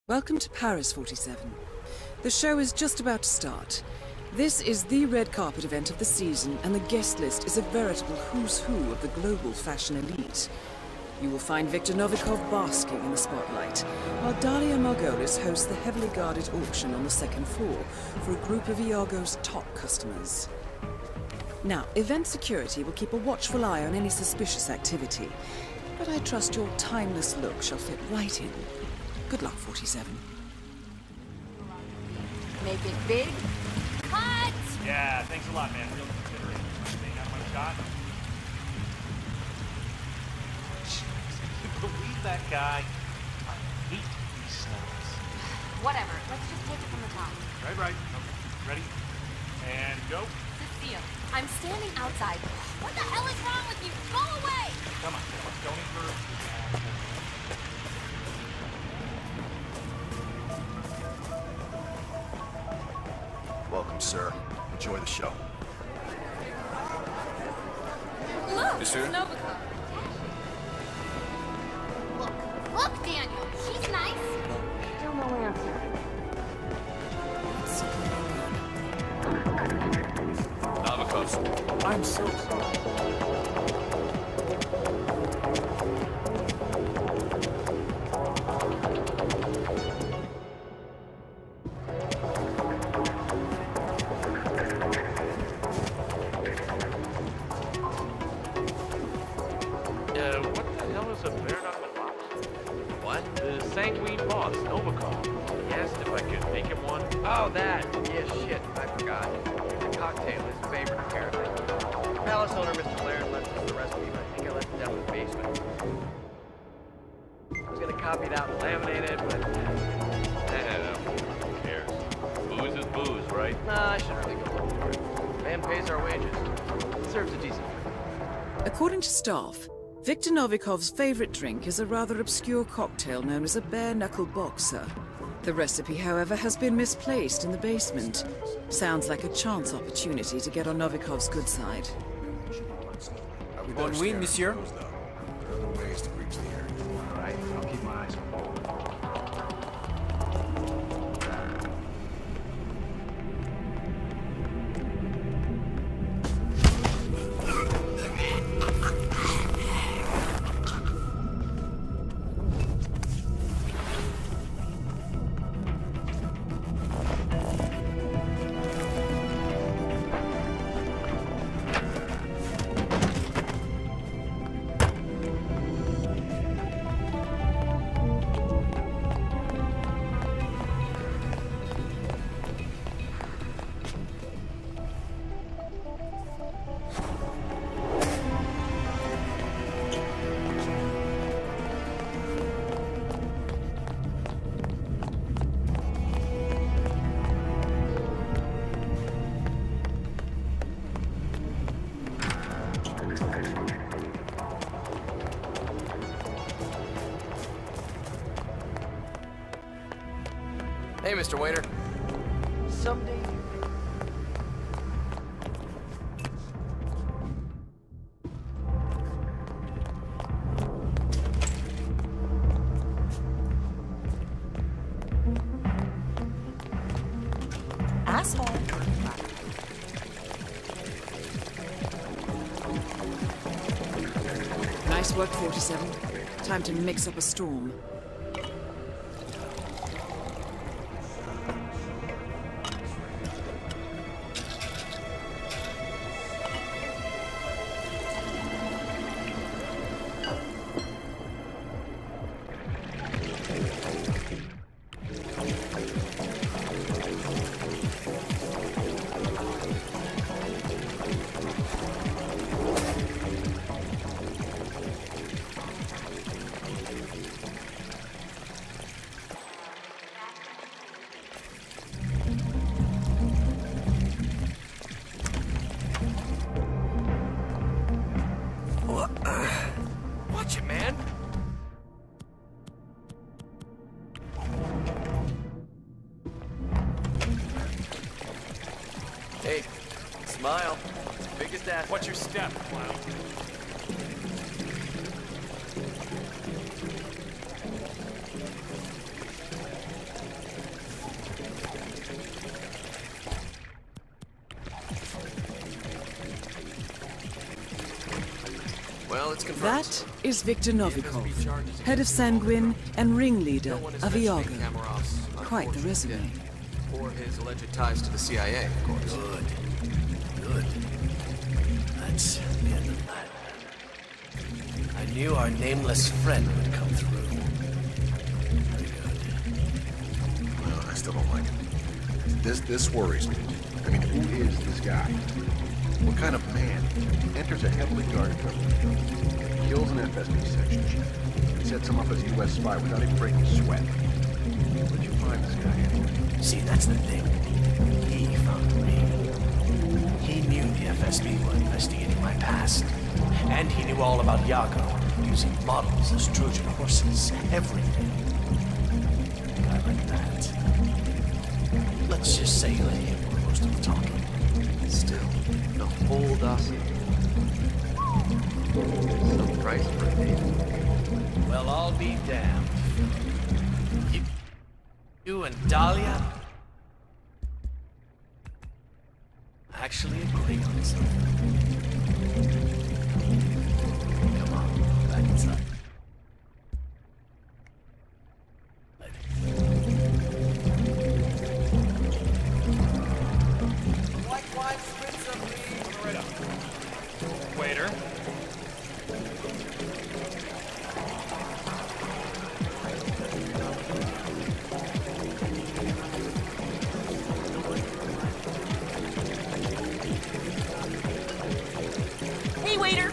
Welcome to Paris, 47. The show is just about to start. This is the red carpet event of the season, and the guest list is a veritable who's who of the global fashion elite. You will find Victor Novikov basking in the spotlight, while Dalia Margolis hosts the heavily guarded auction on the second floor for a group of Iago's top customers. Now, event security will keep a watchful eye on any suspicious activity, but I trust your timeless look shall fit right in. Good luck, 47. Make it big. Cut! Yeah, thanks a lot, man. Real considerate. Staying out of my shot. Can you believe that guy? I hate these snobs. Whatever. Let's just take it from the top. Right. Okay. Ready? And go. Cecilia, I'm standing outside. What the hell is wrong with you? Go away! Come on. Don't encourage this asshole. Welcome, sir. Enjoy the show. Look! Monsieur? It's Novikov. Look, Daniel. She's nice. Still no answer. Novikov. I'm so sorry. What the hell is a bare knuckle box? What? The sanguine boss, Novikov. He asked if I could make him one. Oh, that! Yeah, shit, I forgot. The cocktail, his favorite, apparently. Palace owner, Mr. Laird, left us the recipe, but I think I left it down in the basement. I was gonna copy it out and laminate it, but... Who cares? Booze is booze, right? Nah, I shouldn't really go look for it. Man pays our wages. Serves a decent food. According to staff, Victor Novikov's favorite drink is a rather obscure cocktail known as a bare-knuckle boxer. The recipe, however, has been misplaced in the basement. Sounds like a chance opportunity to get on Novikov's good side. Bon nuit, monsieur. There are other ways to reach the area. All right, I'll keep my eyes open. Hey, Mr. Waiter. Someday... Asshole. Nice work, 47. Time to mix up a storm. Watch it, man! Hey, smile. Biggest ass. What's your step, clown? That's confirmed. That is Viktor Novikov, head of Sanguine and ringleader of Iago. Quite the resume. Or his alleged ties to the CIA, of course. Good. Good. That's the end of that. I knew our nameless friend would come through. Very good. Well, I still don't like it. This worries me. I mean, who is this guy? What kind of man enters a heavily guarded government building, kills an FSB section chief, and sets him up as a U.S. spy without even breaking sweat? Where'd you find this guy anyway? See, that's the thing. He found me. He knew the FSB were investigating my past. And he knew all about Iago, using models as Trojan horses, everything. A guy like that. Let's just say let him do most of the talking. Still, the whole dossier. Some price for a date. Well, I'll be damned. You and Dahlia actually agree on something. Come on, back inside. White wine, spritz of me. Right up. Waiter. Hey, waiter!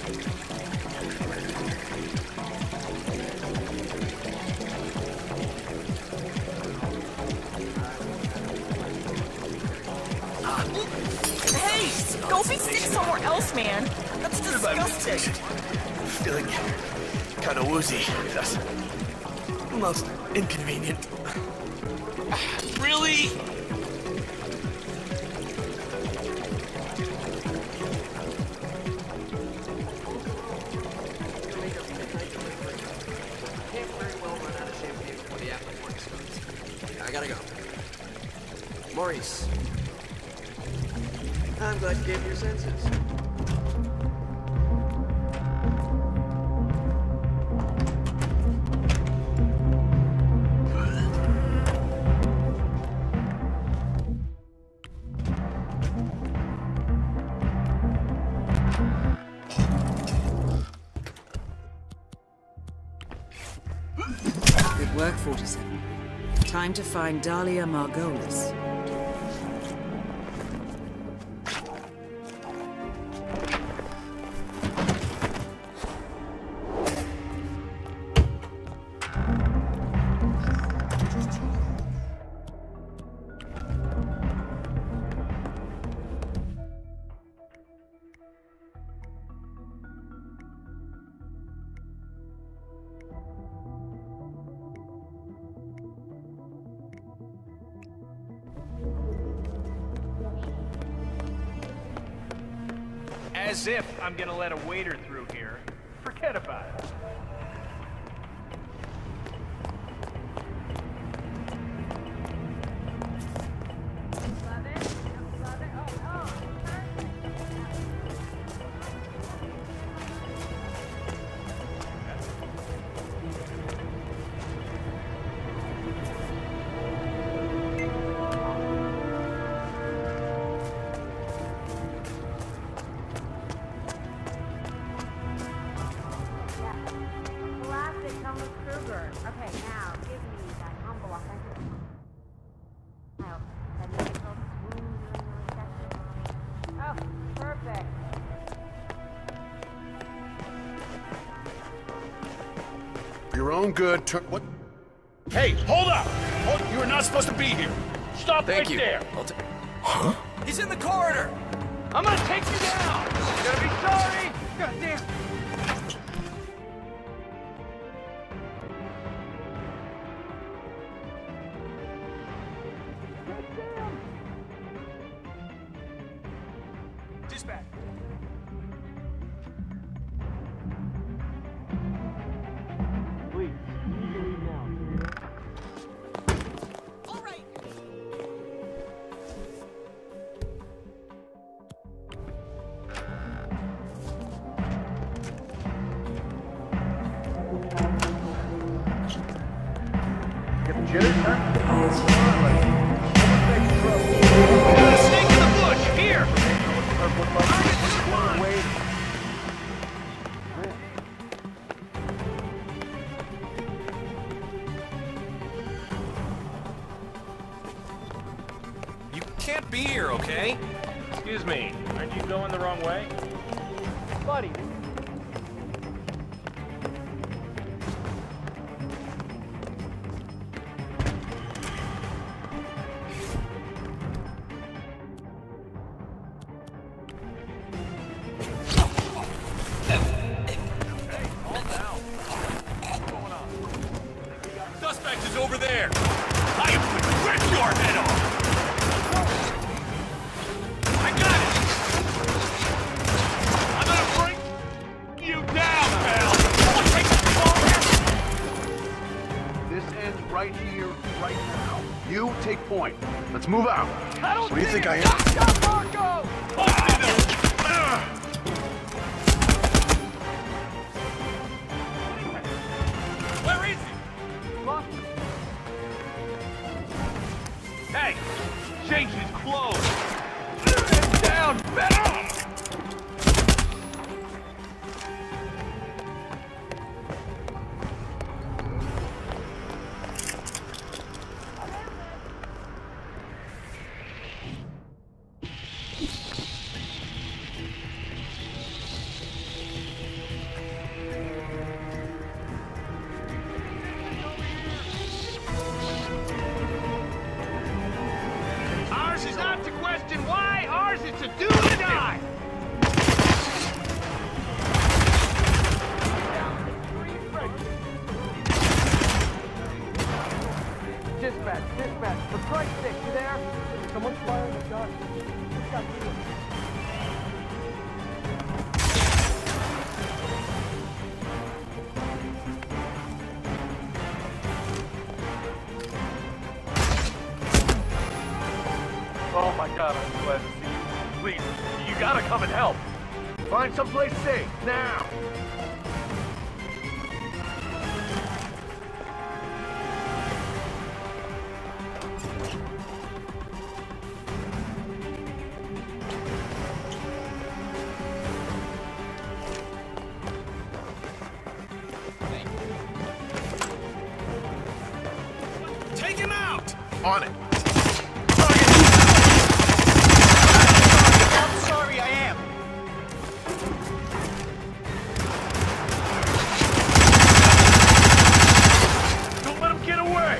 Hey! Go be sick somewhere else, man! That's disgusting! Feeling kind of woozy. That's most inconvenient. Really? Can't very well run out of champagne before the afterwork starts. Yeah, I gotta go. Maurice. I'm glad you gave me your senses. Good work, 47. Time to find Dahlia Margolis. As if I'm gonna let a waiter through here. Forget about it. Okay, now give me that humble, authentic smile. That makes it all smooth and really sexy. Oh, perfect. For your own good, what? Hey, hold up! You are not supposed to be here. Stop Thank right you. there. Huh? He's in the corridor! I'm gonna take you down! You're gonna be sorry! God damn! Dispatch. Please, you need to leave now. All right. Get the jitters, huh? Got a snake in the bush! Here! You can't be here, okay? Excuse me, aren't you going the wrong way? Buddy. Suspect is over there! I am going to rip your head off! I got it! I'm gonna bring you down, pal! Take the This ends right here, right now. You take point. Let's move out. What do you think I am? Where is he? Hey! Change his clothes! Down! Better! Ours is not to question why, ours is to do or die! Dispatch, for Christ's sake, you there? Someone's firing a gun. Oh my god, I'm glad to see you. Please, you gotta come and help. Find someplace safe, now! Take him out! On it! I'm sorry, I am. Don't let him get away!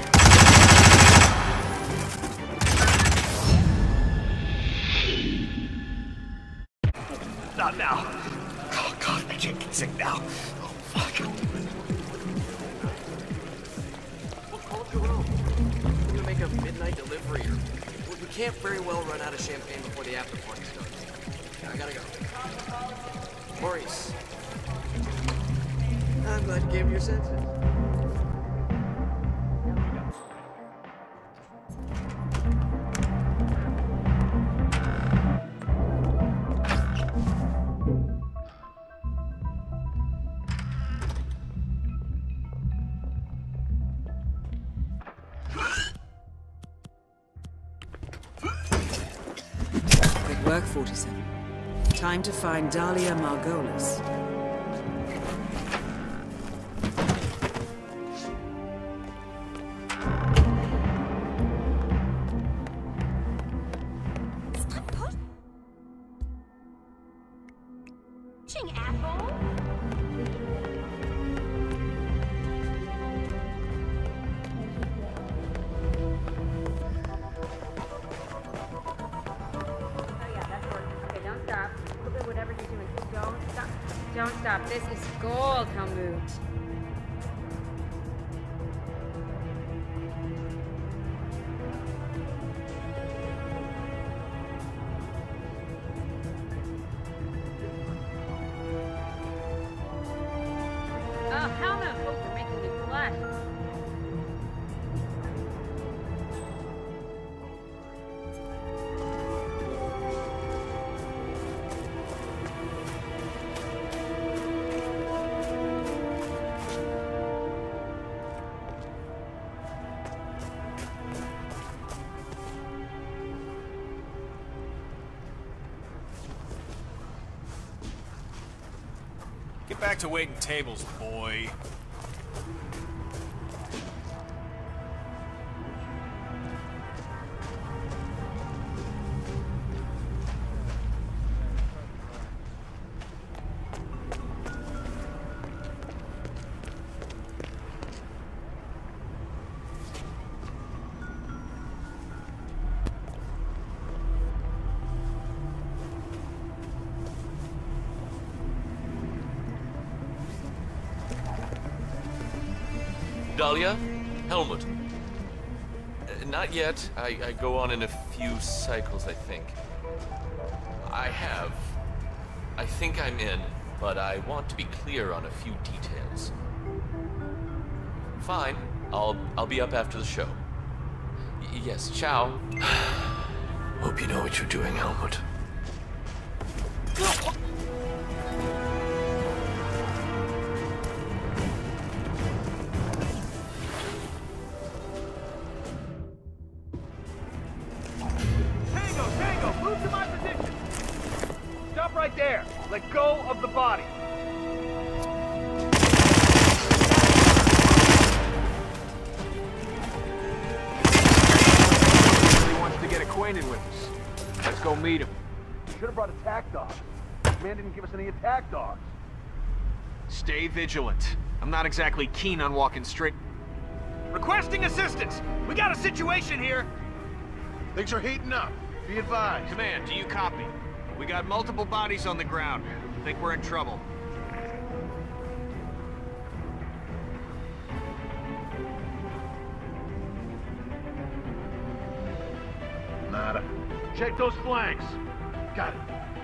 Not now. Oh, God, I can't get sick now. Oh, fuck. We'll call Jerome. We're gonna make a midnight delivery, or we can't very well run out of champagne before the after party starts. I gotta go. Maurice. I'm glad you gave me your senses. Good work, 47. Time to find Dahlia Margolis. Stop pushing, asshole! Don't stop. This is gold, Helmut. Oh, Helmut! Oh, you're making me blush. Get back to waiting tables, boy. Dahlia? Helmut? Not yet. I go on in a few cycles, I think. I think I'm in, but I want to be clear on a few details. Fine. I'll be up after the show. Yes, ciao. Hope you know what you're doing, Helmut. Right there. Let go of the body. He wants to get acquainted with us. Let's go meet him. Should have brought attack dogs. Man didn't give us any attack dogs. Stay vigilant. I'm not exactly keen on walking straight. Requesting assistance. We got a situation here. Things are heating up. Be advised. Command, do you copy? We got multiple bodies on the ground. Think we're in trouble. Nada. Check those flanks. Got it.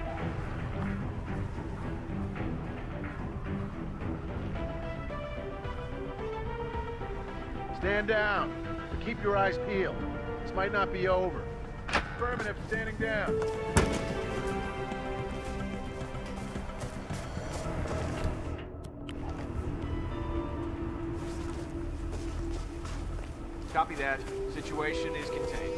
Stand down. But keep your eyes peeled. This might not be over. Affirmative, standing down. Copy that. Situation is contained.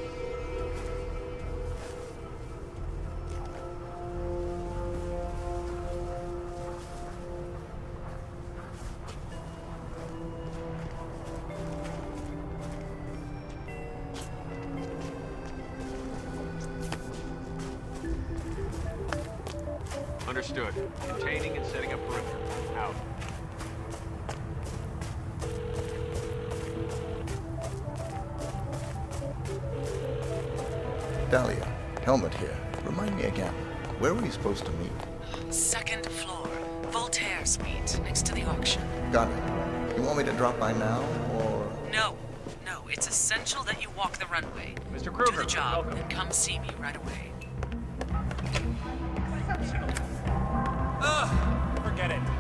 Understood. Containing and setting up perimeter. Out. Dahlia, Helmut here. Remind me again, where were we supposed to meet? Second floor, Voltaire Suite, next to the auction. Got it. You want me to drop by now, or...? No, it's essential that you walk the runway. Mr. Kruger, do the job, welcome. and come see me right away. Forget it.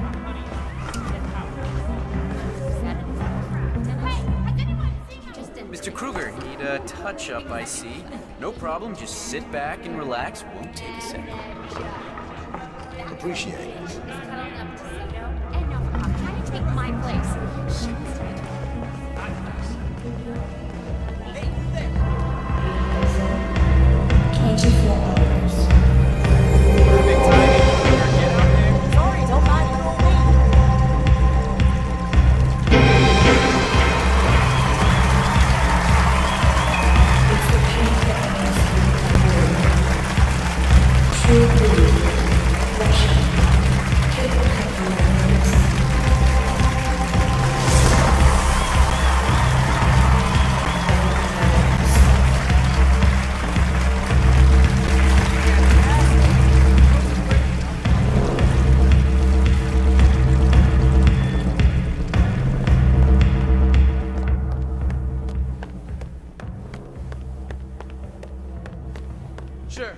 Mr. Kruger, need a touch-up, I see. No problem, just sit back and relax. Won't take a second. Appreciate it. And no, I'm trying to take my place. Sorry, don't mind the old lady. Sure.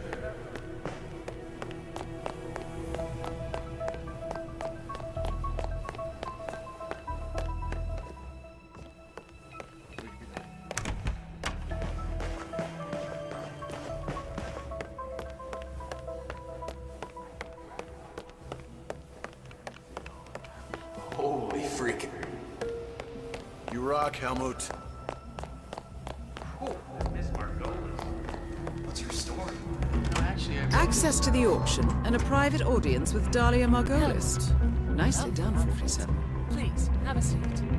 Holy freak. You rock, Helmut. What's your story? No, actually, Access to the auction and a private audience with Dahlia Margolis. Nicely done, 47. Please, have a seat.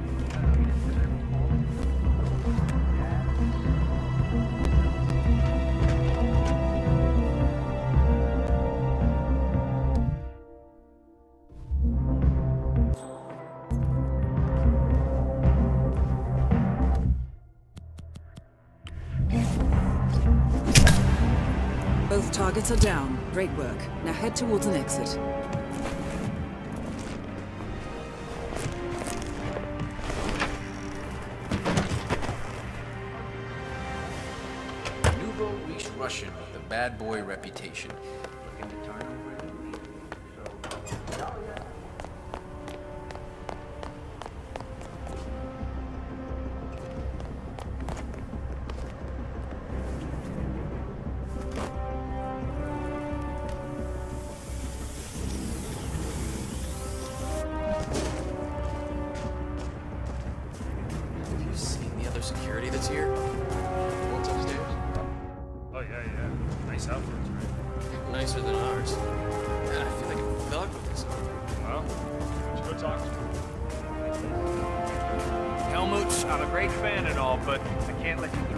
Both targets are down. Great work. Now head towards an exit. Nouveau-riche Russian with a bad boy reputation. Looking to turn over a new leaf. Have you seen the other security that's here? What's upstairs? Oh, yeah. Nice outfits, right? Nicer than ours. Man, I feel like a thug with this. Well, let's go talk to him. Helmut, I'm a great fan and all, but I can't let you